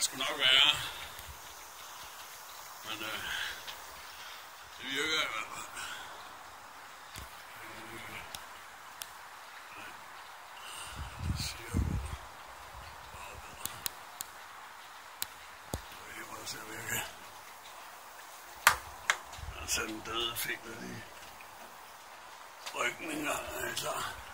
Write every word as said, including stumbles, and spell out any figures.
Det skulle nok være. Men øh, det virker i hvert fald. Det siger jeg på. Det er bare til at virke. Jeg har sat en døde finger i rygninger, er klar.